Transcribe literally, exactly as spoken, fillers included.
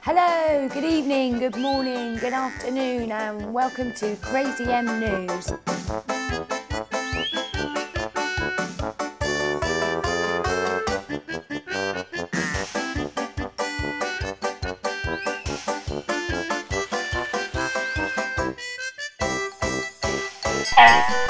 Hello, good evening, good morning, good afternoon, and welcome to Krazy M News. Ah!